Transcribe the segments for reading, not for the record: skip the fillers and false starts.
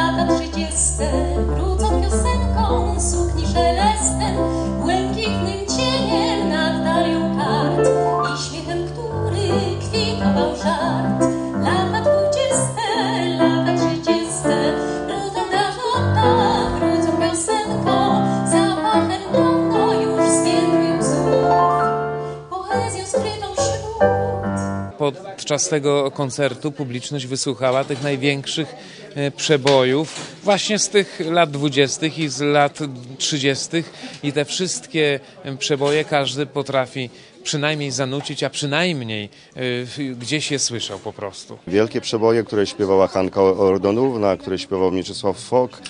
lata 30. Wrócą piosenką, sukni szelestem, błękitnym cieniem nad dalią kart i śmiechem, który kwitował żart. Lata 20., lata 30. Wrócą na żołtach, wrócą piosenką, zapachem dawno już zdjętych wzórów, poezją skrytą wśród. Podczas tego koncertu publiczność wysłuchała tych największych przebojów właśnie z tych lat 20. i z lat 30. i te wszystkie przeboje każdy potrafi przynajmniej zanucić, a przynajmniej gdzieś je słyszał po prostu. Wielkie przeboje, które śpiewała Hanka Ordonówna, które śpiewał Mieczysław Fok,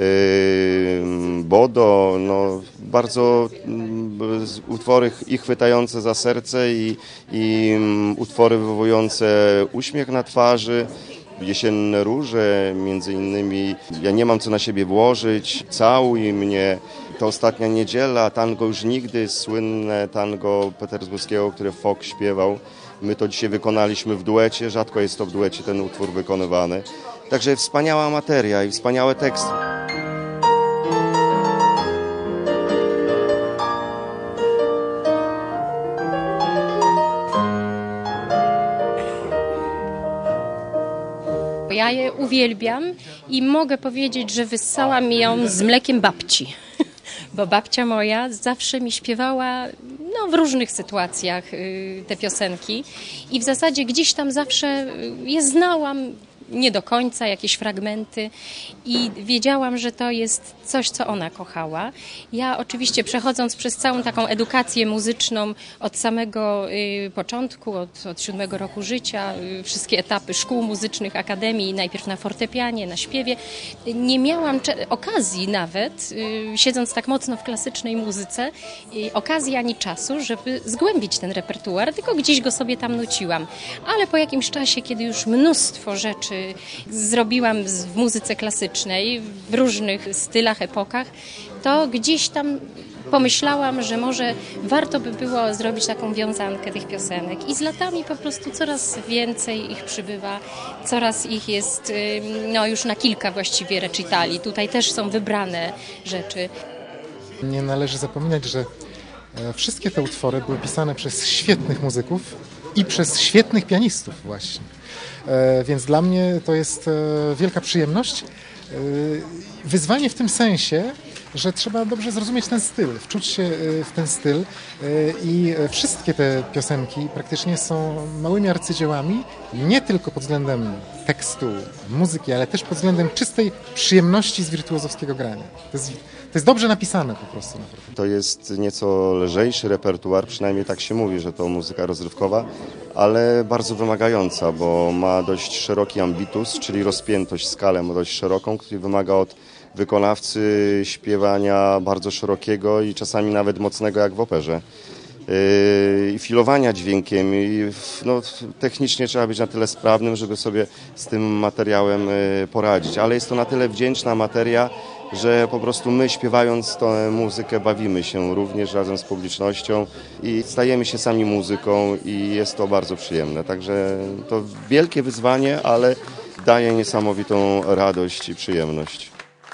Bodo, no bardzo utwory i chwytające za serce i utwory wywołujące uśmiech na twarzy. Jesienne róże, między innymi Ja nie mam co na siebie włożyć, Całuj mnie, To ostatnia niedziela, Tango już nigdy, słynne tango petersburskiego, które Fok śpiewał. My to dzisiaj wykonaliśmy w duecie, rzadko jest to w duecie ten utwór wykonywany. Także wspaniała materia i wspaniałe teksty. Ja je uwielbiam i mogę powiedzieć, że wyssałam ją z mlekiem babci, bo babcia moja zawsze mi śpiewała w różnych sytuacjach te piosenki i w zasadzie gdzieś tam zawsze je znałam, nie do końca, jakieś fragmenty i wiedziałam, że to jest coś, co ona kochała. Ja oczywiście przechodząc przez całą taką edukację muzyczną od samego początku, od 7 roku życia, wszystkie etapy szkół muzycznych, akademii, najpierw na fortepianie, na śpiewie, nie miałam okazji nawet, siedząc tak mocno w klasycznej muzyce, okazji ani czasu, żeby zgłębić ten repertuar, tylko gdzieś go sobie tam nuciłam. Ale po jakimś czasie, kiedy już mnóstwo rzeczy zrobiłam w muzyce klasycznej, w różnych stylach, epokach, to gdzieś tam pomyślałam, że może warto by było zrobić taką wiązankę tych piosenek. I z latami po prostu coraz więcej ich przybywa, coraz ich jest już na kilka właściwie recitali. Tutaj też są wybrane rzeczy. Nie należy zapominać, że wszystkie te utwory były pisane przez świetnych muzyków i przez świetnych pianistów właśnie. Więc dla mnie to jest wielka przyjemność. Wyzwanie w tym sensie, że trzeba dobrze zrozumieć ten styl, wczuć się w ten styl i wszystkie te piosenki praktycznie są małymi arcydziełami, nie tylko pod względem tekstu, muzyki, ale też pod względem czystej przyjemności z wirtuozowskiego grania. To jest dobrze napisane po prostu. To jest nieco lżejszy repertuar, przynajmniej tak się mówi, że to muzyka rozrywkowa, ale bardzo wymagająca, bo ma dość szeroki ambitus, czyli rozpiętość, skalę ma dość szeroką, który wymaga od wykonawcy śpiewania bardzo szerokiego i czasami nawet mocnego jak w operze. I filowania dźwiękiem i technicznie trzeba być na tyle sprawnym, żeby sobie z tym materiałem poradzić, ale jest to na tyle wdzięczna materia, że po prostu my śpiewając tę muzykę bawimy się również razem z publicznością i stajemy się sami muzyką i jest to bardzo przyjemne. Także to wielkie wyzwanie, ale daje niesamowitą radość i przyjemność.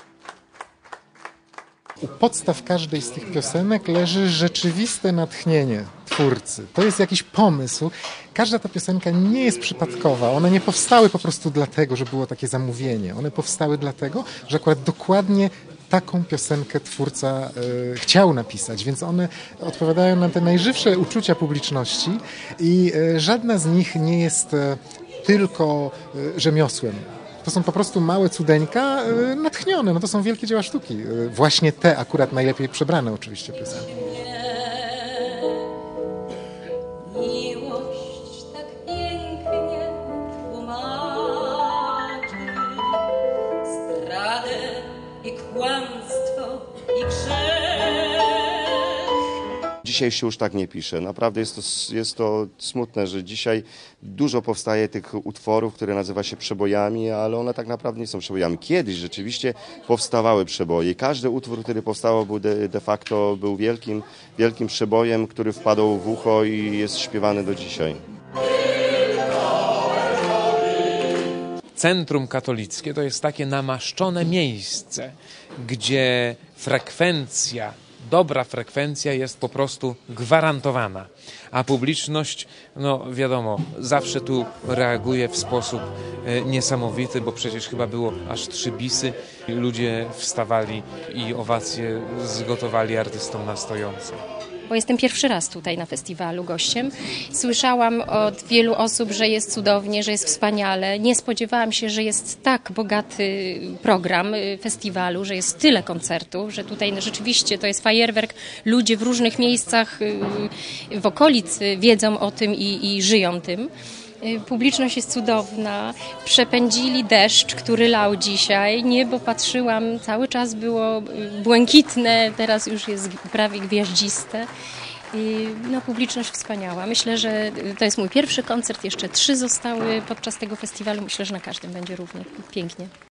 U podstaw każdej z tych piosenek leży rzeczywiste natchnienie twórcy. To jest jakiś pomysł. Każda ta piosenka nie jest przypadkowa. One nie powstały po prostu dlatego, że było takie zamówienie. One powstały dlatego, że akurat dokładnie taką piosenkę twórca chciał napisać, więc one odpowiadają na te najżywsze uczucia publiczności i żadna z nich nie jest tylko rzemiosłem. To są po prostu małe cudeńka natchnione. To są wielkie dzieła sztuki. Właśnie te akurat najlepiej przebrane oczywiście piosenki. Miłość tak pięknie tłumaczy zdradę i kłamstwo i grzech. Dzisiaj się już tak nie pisze. Naprawdę jest to smutne, że dzisiaj dużo powstaje tych utworów, które nazywa się przebojami, ale one tak naprawdę nie są przebojami. Kiedyś rzeczywiście powstawały przeboje. Każdy utwór, który powstał, był de facto był wielkim przebojem, który wpadł w ucho i jest śpiewany do dzisiaj. centrum katolickie to jest takie namaszczone miejsce, gdzie dobra frekwencja jest po prostu gwarantowana, a publiczność, no wiadomo, zawsze tu reaguje w sposób niesamowity, bo przecież chyba było aż 3 bisy. Ludzie wstawali i owacje zgotowali artystom na stojąco. Bo jestem pierwszy raz tutaj na festiwalu gościem. Słyszałam od wielu osób, że jest cudownie, że jest wspaniale. Nie spodziewałam się, że jest tak bogaty program festiwalu, że jest tyle koncertów, że tutaj rzeczywiście to jest fajerwerk. Ludzie w różnych miejscach w okolicy wiedzą o tym i żyją tym. Publiczność jest cudowna. Przepędzili deszcz, który lał dzisiaj. Niebo patrzyłam, cały czas było błękitne, teraz już jest prawie gwiaździste. No, publiczność wspaniała. Myślę, że to jest mój pierwszy koncert, jeszcze 3 zostały podczas tego festiwalu. Myślę, że na każdym będzie równie pięknie.